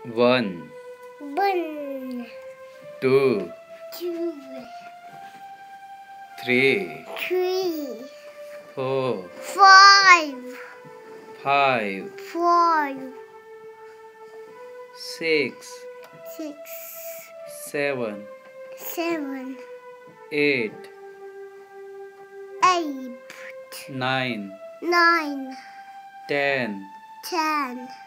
One, One, two, two, three, three, 4, 5, 5, 6, 6, 7, 7, 8, 8, 9, 9, 10, 10,